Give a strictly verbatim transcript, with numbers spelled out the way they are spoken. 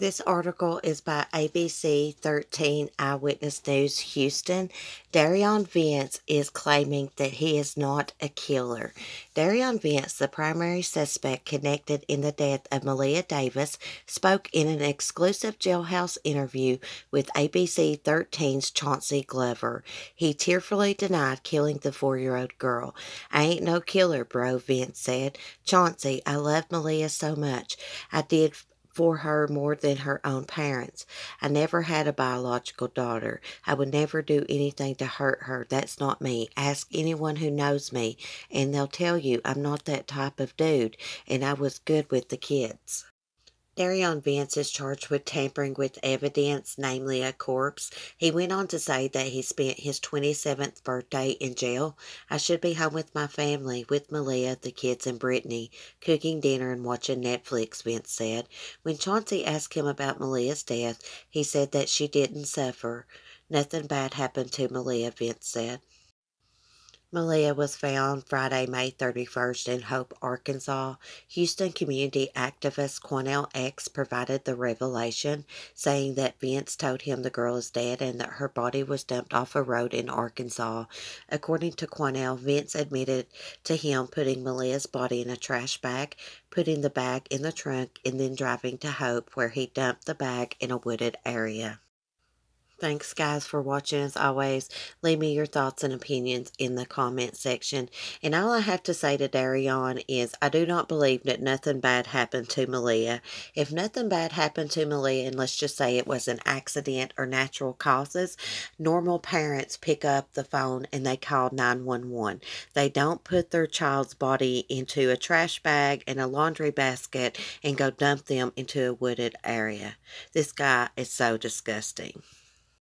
This article is by A B C thirteen Eyewitness News Houston. Darion Vance is claiming that he is not a killer. Darion Vance, the primary suspect connected in the death of Malia Davis, spoke in an exclusive jailhouse interview with A B C thirteen's Chauncey Glover. He tearfully denied killing the four-year-old girl. "I ain't no killer, bro," Vance said. "Chauncey, I loved Malia so much. I did for her more than her own parents. I never had a biological daughter. I would never do anything to hurt her. That's not me. Ask anyone who knows me, and they'll tell you I'm not that type of dude, and I was good with the kids." Darion Vance is charged with tampering with evidence, namely a corpse. He went on to say that he spent his twenty-seventh birthday in jail. "I should be home with my family, with Malia, the kids, and Brittany, cooking dinner and watching Netflix," Vance said. When Chauncey asked him about Malia's death, he said that she didn't suffer. "Nothing bad happened to Malia," Vance said. Malia was found Friday, May thirty-first in Hope, Arkansas. Houston community activist Quanell X provided the revelation, saying that Vance told him the girl is dead and that her body was dumped off a road in Arkansas. According to Quanell, Vance admitted to him putting Malia's body in a trash bag, putting the bag in the trunk, and then driving to Hope, where he dumped the bag in a wooded area. Thanks, guys, for watching. As always, leave me your thoughts and opinions in the comment section. And all I have to say to Darion is I do not believe that nothing bad happened to Malia. If nothing bad happened to Malia, and let's just say it was an accident or natural causes, normal parents pick up the phone and they call nine one one. They don't put their child's body into a trash bag and a laundry basket and go dump them into a wooded area. This guy is so disgusting.